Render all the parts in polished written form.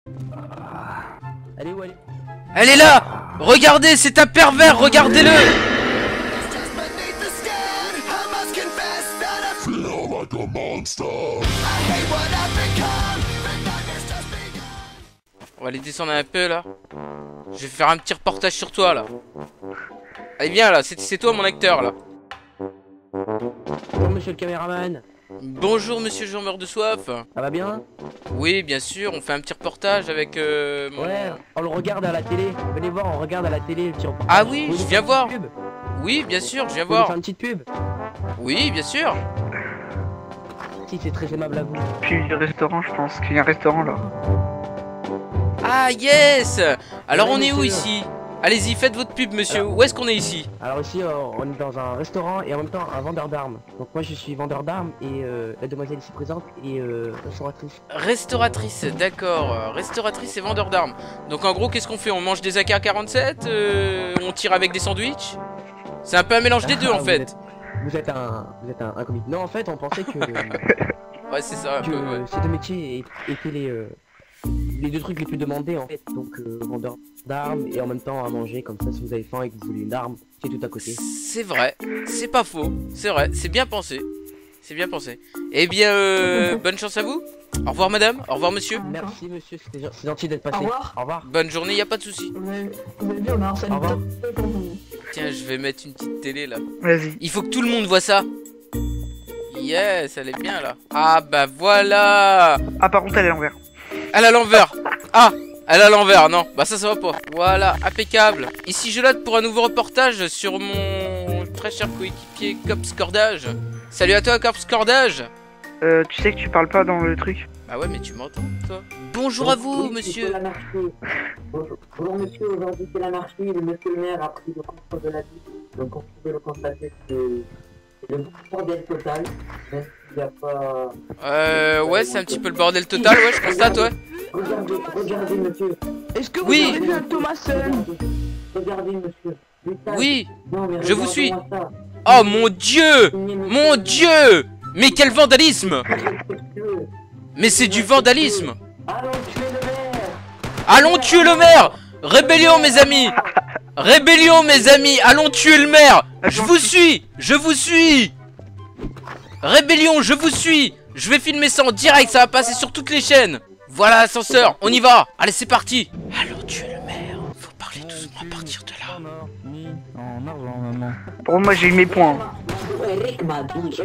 Elle est où, elle est... Elle est là. Regardez, c'est un pervers, regardez-le. On va aller descendre un peu là. Je vais faire un petit reportage sur toi là. Allez viens là, c'est toi mon acteur là. Bonjour monsieur le caméraman. Bonjour monsieur Jean meurt de soif. Ça va bien? Oui bien sûr, on fait un petit reportage avec mon... Ouais, on le regarde à la télé. Venez voir, on regarde à la télé le petit reportage. Ah oui, Vous je voulez viens faire voir. une pub? Oui bien sûr, je viens Vous voulez voir. faire une petite pub? Oui bien sûr. Si, c'est très aimable à vous. Puis du restaurant, je pense qu'il y a un restaurant là. Ah yes. Alors Ouais, on est où monsieur. ici? Allez-y, faites votre pub monsieur. Alors- Où est-ce qu'on est ici? Alors ici, on est dans un restaurant et en même temps un vendeur d'armes. Donc moi je suis vendeur d'armes et la demoiselle ici présente est restauratrice. Restauratrice, d'accord. Restauratrice et vendeur d'armes. Donc en gros, qu'est-ce qu'on fait? On mange des AK-47 on tire avec des sandwichs? C'est un peu un mélange des deux en Ah, fait. Vous êtes un comique. Non, en fait, on pensait que, Ouais, c'est ça un peu, ouais. ces deux métiers étaient les deux trucs les plus demandés en fait. Donc vendeur d'armes et en même temps à manger, comme ça si vous avez faim et que vous voulez une arme, c'est tout à côté. C'est vrai, c'est pas faux. C'est vrai, c'est bien pensé. C'est bien pensé. Eh bien, bonne chance à vous. Au revoir madame, au revoir monsieur. Merci monsieur, c'est gentil d'être passé. Au revoir. Au revoir. Bonne journée, y a pas de souci. Vous avez vu, on a un Au revoir. Tiens, je vais mettre une petite télé là. Vas-y. Il faut que tout le monde voit ça. Yes, elle est bien là. Ah bah voilà. Ah, par contre, elle est à l'envers. Elle a l'envers. Ah, elle a l'envers, non. Bah ça va pas. Voilà, impeccable. Ici je lote pour un nouveau reportage sur mon très cher coéquipier Cops Cordage. Salut à toi Cops Cordage. Tu sais que tu parles pas dans le truc. Bah ouais mais tu m'entends toi. Bonjour à vous monsieur. Bonjour monsieur, aujourd'hui c'est l'anarchie, le monsieur le maire a pris le contrôle de la ville. Donc on peut le constater, c'est le bordel total. Même s'il n'y a pas... Ouais c'est un petit peu le bordel total, ouais je constate ouais. Regardez monsieur. Est-ce que vous Oui. avez vu un Thomason? Regardez monsieur. Putain, Oui, non, mais je vous suis. regardez-moi ça. Oh mon dieu. Mon dieu. Mais quel vandalisme. Respectueux. Mais c'est du vandalisme. Allons tuer le maire. Allons tuer le maire. Rébellion mes amis. Rébellion mes amis. Allons tuer le maire. Je vous suis. Je vous suis. Rébellion, je vous suis. Je vais filmer ça en direct, ça va passer sur toutes les chaînes. Voilà l'ascenseur, on y va. Allez c'est parti. Allons tuer le maire. Faut parler doucement à partir de là. En argent, maman. Pour moi, j'ai eu mes points. Eric m'a dit,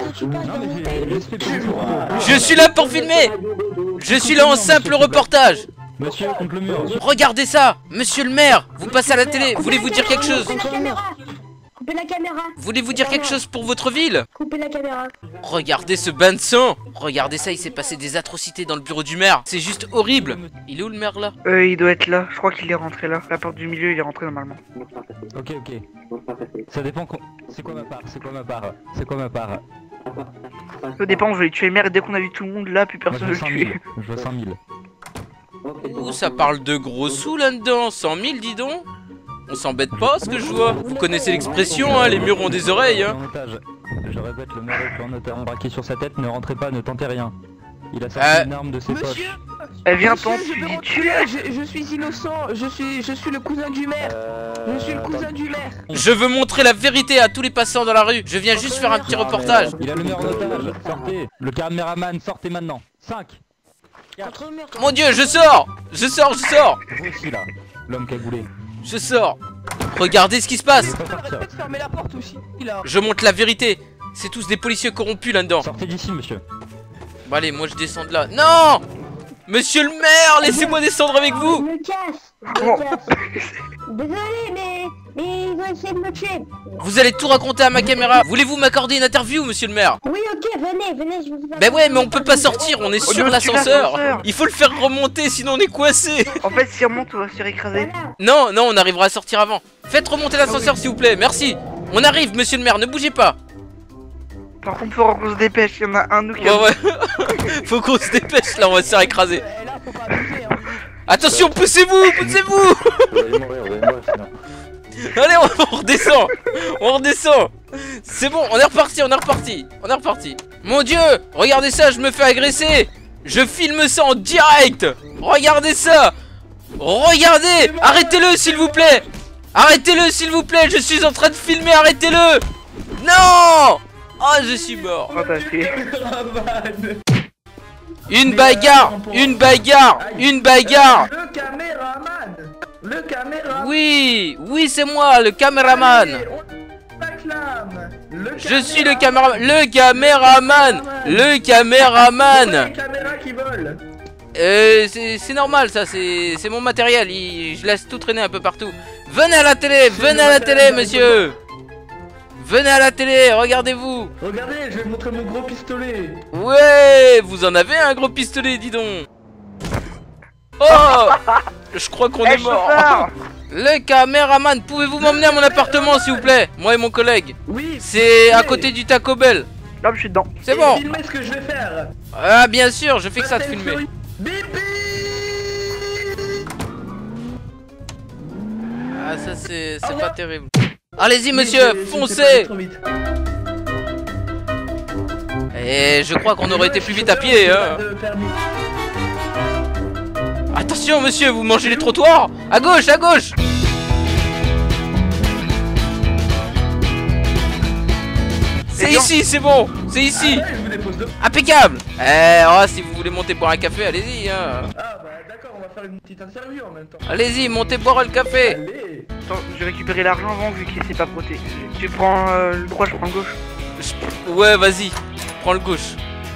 Je suis là pour filmer. Je suis là en simple reportage. Monsieur, contre le mur. Regardez ça. Monsieur le maire, vous passez à la télé. Voulez-vous dire quelque chose? Coupez la caméra. Voulez-vous dire quelque chose pour votre ville? Coupez la caméra. Regardez ce bain de sang. Regardez ça, il s'est passé des atrocités dans le bureau du maire. C'est juste horrible. Il est où le maire là? Il doit être là. Je crois qu'il est rentré là. La porte du milieu, il est rentré normalement. Ok, ça dépend. C'est quoi ma part? C'est quoi ma part? C'est quoi ma part? Au départ, on voulait tuer le maire et dès qu'on a vu tout le monde là, plus Moi, personne je ne veux le 100 000. tuer. Je veux 100 000. Ouh, ça parle de gros sous là-dedans. 100 000, dis donc. On s'embête pas, ce que je vois. Vous connaissez l'expression, hein, les murs ont des oreilles, hein. En otage. Je répète, le maire est pris en otage, braqué sur sa tête, ne rentrez pas, ne tentez rien. Il a sorti une arme de ses poches. Monsieur, Elle vient monsieur, tente, je tu vais dis reculer, tu je suis innocent, je suis le cousin du maire. Je suis le cousin du maire. Je veux montrer la vérité à tous les passants dans la rue. Je viens juste faire un petit reportage. Il a le maire en otage, sortez. Le caméraman, sortez maintenant. 5. Mon dieu, je sors. Je sors, je sors. Vous aussi là, l'homme cagoulé. Je sors. Regardez ce qui se passe. Vous pouvez pas Arrête sortir. pas de fermer la porte aussi, là. Je montre la vérité. C'est tous des policiers corrompus là-dedans. Sortez d'ici, monsieur. Bon allez, moi je descends de là. Non. Monsieur le maire, laissez-moi descendre avec Je vous. me casse. Je Oh. me casse. Désolé, mais ils ont essayé de me tuer. Vous allez tout raconter à ma caméra. Voulez-vous m'accorder une interview, monsieur le maire? Oui, ok, venez, je vous fais. Ben ouais, mais on peut pas sortir, on est On sur est l'ascenseur. l'ascenseur. Il faut le faire remonter, sinon on est coincé. En fait, si on monte, on va se faire écraser. Voilà. Non, non, on arrivera à sortir avant. Faites remonter l'ascenseur, s'il vous plaît, merci. On arrive, monsieur le maire, ne bougez pas. Par contre, faut qu'on se dépêche. Il y en a un nous qui Ouais, ouais. Faut qu'on se dépêche, là, on va se faire écraser. Et là, faut pas abuser, hein. Attention, poussez-vous, poussez-vous. Allez, on redescend. On redescend. C'est bon, on est reparti, on est reparti. On est reparti. Mon dieu, regardez ça, je me fais agresser. Je filme ça en direct. Regardez ça. Regardez. Arrêtez-le s'il vous plaît. Arrêtez-le s'il vous plaît. Je suis en train de filmer. Arrêtez-le. Non. Oh, je suis mort. Oh, t'as fait. Une bagarre. Une bagarre. Une bagarre. Le caméraman. Le caméraman. Oui. Oui, c'est moi, le caméraman. Allez, on l'acclame. Je suis le caméraman. Le caméraman. Le caméraman. Les caméras qui volent. C'est normal ça, c'est mon matériel, je laisse tout traîner un peu partout. Venez à la télé, monsieur. Venez à la télé, regardez-vous. Regardez, je vais vous montrer mon gros pistolet. Ouais, vous en avez un gros pistolet, dis donc. Oh, je crois qu'on est mort. chauffeur. Le caméraman, pouvez-vous m'emmener à mon appartement s'il vous plaît? Moi et mon collègue. Oui. C'est à côté du Taco Bell. Là, je suis dedans. C'est bon. Filmez ce que je vais faire. Ah bien sûr, je fais que ça de filmer. Bip bip. Ah ça c'est pas terrible. Allez-y monsieur, foncez. Et je crois qu'on aurait été plus vite à pied hein. Attention monsieur, vous mangez les trottoirs. À gauche, à gauche. C'est ici, c'est bon. C'est ici. Impeccable. Oh, si vous voulez monter boire un café, allez-y hein. Ah bah d'accord, on va faire une petite interview en même temps. Allez-y, montez boire le café. Allez. Attends, je vais récupérer l'argent avant vu qu'il s'est pas frotté. Tu prends le droit, je prends le gauche. Ouais, vas-y. Prends le gauche.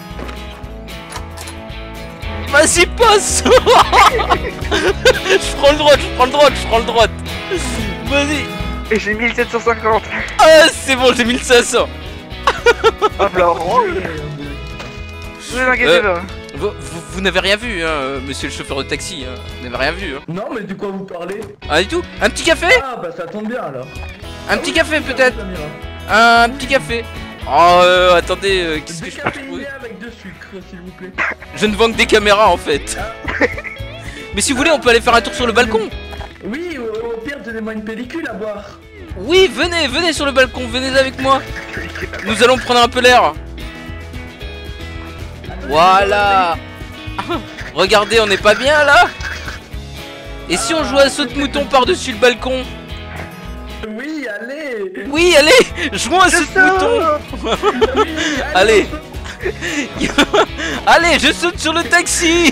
Vas-y, passe. Je prends le droit, je prends le droit, je prends le droit. Vas-y. Et j'ai 1750. Ah, c'est bon, j'ai 1500. Hop là. Ne vous inquiétez pas. Vous n'avez rien vu, hein, monsieur le chauffeur de taxi. Hein. Vous n'avez rien vu. Hein. Non mais de quoi vous parlez? Ah, du tout. Un petit café? Ah bah ça tombe bien alors. Un petit café peut-être. Samira. Un petit café. Oh, attendez, qu'est-ce que je peux trouver? Décaféiné avec de sucre s'il vous plaît. Je ne vends que des caméras en fait. Mais si vous voulez, on peut aller faire un tour sur le balcon. Oui, au pire donnez-moi une pellicule à boire. Oui, venez, venez sur le balcon, venez avec moi. Nous allons prendre un peu l'air. Voilà. Regardez, on n'est pas bien là? Et si on jouait à saute-mouton par-dessus le balcon? Oui, allez. Oui, allez, jouons à saute-mouton. Allez. Allez, je saute sur le taxi.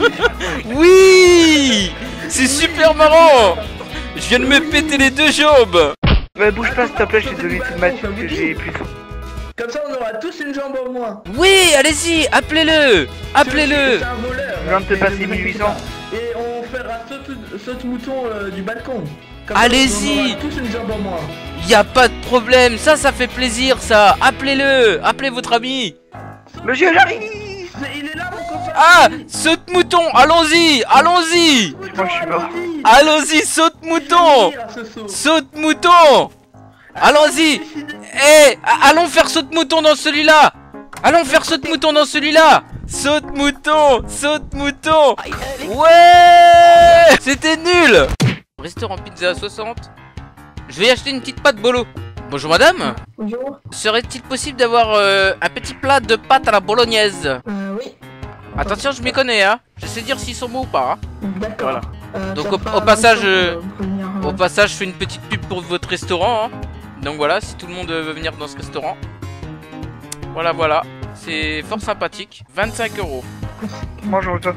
Oui. C'est super marrant. Je viens de me péter les deux jambes. Bah bouge pas s'il te plaît, je t'ai donné toute ma thune que j'ai plus. Comme ça on aura tous une jambe au moins. Oui, allez-y, appelez-le. Appelez-le. C'est un voleur. Je viens de te passer 1800. Et on fera saute-mouton du balcon. Allez-y. On aura tous une jambe au moins. Y a pas de problème, ça fait plaisir ça. Appelez-le, appelez votre ami. Monsieur, j'arrive. Il est là mon copain. Ah, saute-mouton, allons-y, allons-y. Moi je suis mort. Allons-y, saute-mouton. Saute-mouton. Allons-y. Eh, allons faire saute-mouton dans celui-là. Allons faire saute-mouton dans celui-là. Saute-mouton, saute-mouton. Ouais. C'était nul. Restaurant pizza à 60. Je vais acheter une petite pâte bolo. Bonjour madame. Bonjour. Serait-il possible d'avoir un petit plat de pâtes à la bolognaise? Oui. Attention, je m'y connais hein. Je sais dire s'ils sont bons ou pas hein. D'accord. Voilà. Donc au passage, je fais une petite pub pour votre restaurant hein. Donc voilà, si tout le monde veut venir dans ce restaurant. Voilà, voilà. C'est fort sympathique. 25 €. Bonjour toi.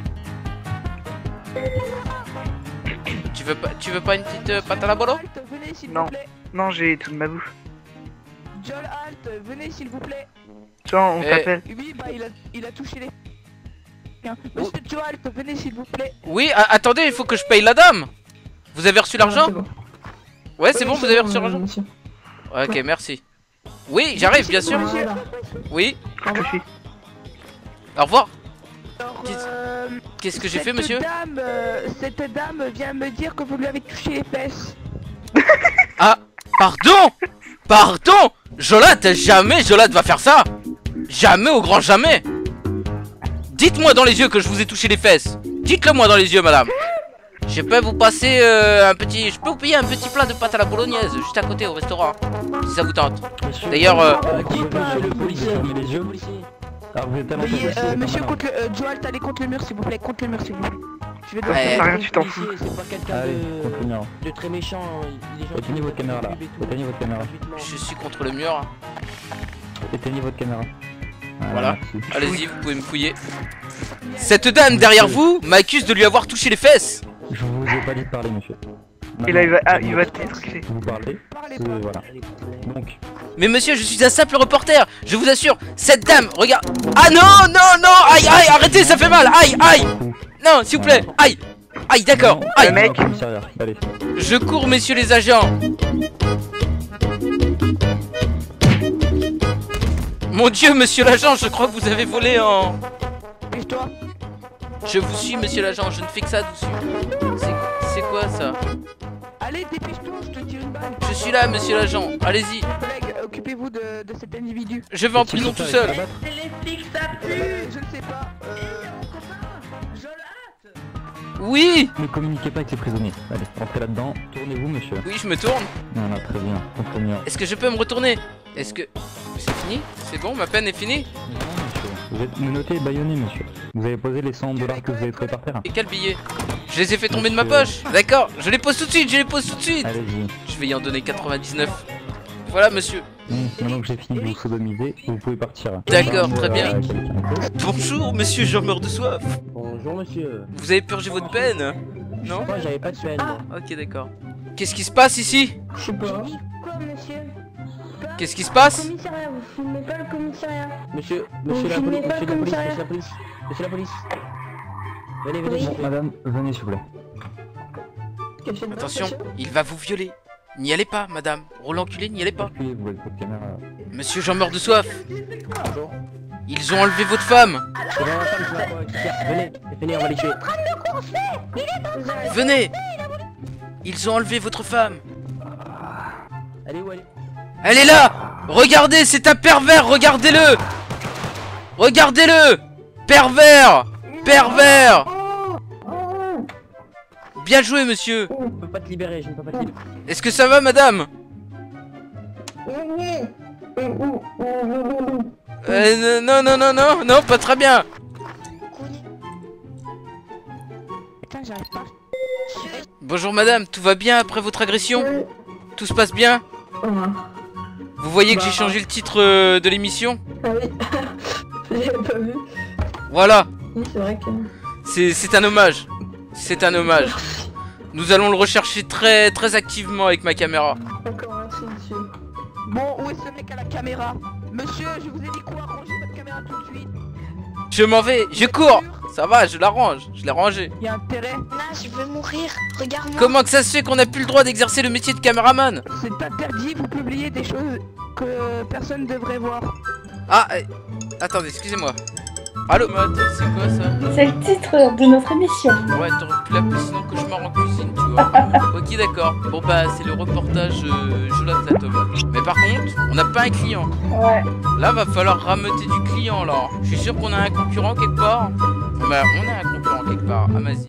Tu veux pas une petite pâte à la bolo? Venez s'il Non. vous plaît. Non, j'ai toute ma bouffe. Joel Halt, venez s'il vous plaît. Tiens, on Eh. t'appelle. Oui, bah il a touché les... Monsieur Joel Halt, venez s'il vous plaît. Oui, attendez, il faut que je paye la dame. Vous avez reçu l'argent? Ouais, c'est bon, vous avez reçu l'argent? Ok, merci. Oui, j'arrive, bien sûr. Oui, Je te suis. au revoir. Alors, Qu'est-ce que j'ai fait, monsieur? Cette dame vient me dire que vous lui avez touché les fesses. Ah, pardon? Pardon? Jolate, jamais Jolate va faire ça. Jamais, au grand jamais. Dites-moi dans les yeux que je vous ai touché les fesses. Dites-le moi dans les yeux, madame. Je peux vous passer un petit... Je peux vous payer un petit plat de pâte à la bolognaise juste à côté au restaurant. Si ça vous tente. D'ailleurs... Monsieur le policier, ouvrez les yeux, policier. Alors vous êtes tellement Veuillez, possible, monsieur, maintenant. contre le... Joel, allez contre le mur, s'il vous plaît, contre le mur, s'il vous plaît. Je vais Ouais, devoir... rien, tu t'en fous. C'est pas quelqu'un Allez, contre le mur. de très méchant. Il est gentil. Éteignez votre caméra là. Éteignez votre caméra. Je suis contre le mur. Éteignez votre caméra. Voilà. merci. Allez-y, vous pouvez me fouiller. Cette dame derrière vous m'accuse de lui avoir touché les fesses. Je vous ai pas dit de parler, monsieur. Et là, il va Maintenant, t'étrangler. vous parlez. Parlez Voilà. Donc, Mais monsieur, je suis un simple reporter. Je vous assure, cette dame, regarde. Ah non, non, non. Aïe, aïe, arrêtez, ça fait mal. Aïe, aïe. Non, s'il vous plaît. Aïe. Aïe, d'accord. non, Aïe. Le mec. au commissariat. Allez. Je cours, messieurs les agents. Mon Dieu, monsieur l'agent, je crois que vous avez volé en... Dépêche-toi. Je vous suis, monsieur l'agent, je ne fais que ça dessus. C'est quoi ça? Allez, dépêche-toi, je te tire une balle. Je suis là, monsieur l'agent, allez-y. Collègues, occupez-vous de cet individu. Je vais en prison tout seul. Je ne sais pas. Oui. Ne communiquez pas avec ces prisonniers. Allez, entrez là-dedans. Tournez-vous, monsieur. Oui, je me tourne. Voilà, très bien. Contre le mur. Est-ce que je peux me retourner? Est-ce que... C'est fini? C'est bon, ma peine est finie? Non, monsieur. Vous êtes menotté et bâillonné, monsieur. Vous avez posé les 100 $ que vous avez trouvé par terre. Et quel billet? Je les ai fait tomber de ma poche. D'accord, je les pose tout de suite, je les pose tout de suite. Allez-y. Je vais y en donner 99. Voilà, monsieur. Maintenant que j'ai fini de vous sodomiser, vous pouvez partir. D'accord, très bien. Quelqu'un. Bonjour, monsieur, j'en meurs de soif. Bonjour monsieur. Vous avez purgé votre peine? Non? Moi j'avais pas de peine. moi. Ok, d'accord. Qu'est-ce qui se passe ici? Je sais pas. Quoi, monsieur? Qu'est-ce qui se passe? Commissariat, vous filmez pas le commissariat. Monsieur Vous la filmez police, pas le commissariat. monsieur la police. Venez, venez, Oui. s'il vous plaît. Madame, venez s'il vous plaît. Attention, il va vous violer. N'y allez pas, madame. Rôle enculé, n'y allez pas. Appuyez-vous avec votre caméra. Monsieur, j'en meurs de soif. Bonjour. Ils ont enlevé votre femme. C'est vraiment femme qui m'a pas écouté. Venez, c'est fini, on va les tuer. Venez. Ils ont enlevé votre femme. Allez où elle est? Elle est là. Regardez, c'est un pervers. Regardez-le. Regardez-le. Pervers. Pervers. Bien joué, monsieur. Je ne peux pas te libérer, je ne peux pas te libérer. Est-ce que ça va, madame? Non, non, non, non, non, pas très bien. Putain, j'arrive pas. Bonjour, madame. Tout va bien après votre agression? Tout se passe bien? Vous voyez que j'ai changé le titre de l'émission? Ah oui. J'avais pas vu. Voilà. Oui, c'est vrai que... C'est un hommage. C'est un hommage. Nous allons le rechercher très très activement avec ma caméra. D'accord, merci, monsieur. Bon, où est ce mec à la caméra? Monsieur, je vous ai dit quoi? Rangez votre caméra tout de suite. Je m'en vais, je cours. Ça va, je la range. Je l'ai rangée. Il y a intérêt. Là, je veux mourir. Regarde-moi. Comment que ça se fait qu'on n'a plus le droit d'exercer le métier de caméraman? C'est interdit, vous publiez des choses que personne ne devrait voir. Ah, attendez, excusez-moi. Allô, mais attends, c'est quoi ça? C'est le titre de notre émission. Ouais, t'aurais pu l'appeler sinon cauchemar en cuisine, tu vois. Ok, d'accord. Bon bah, c'est le reportage Jonathan Thomas. Mais par contre, on n'a pas un client. Ouais. Là, va falloir rameuter du client, là. Je suis sûr qu'on a un concurrent quelque part. Bah, on a un concurrent quelque part. Amazie.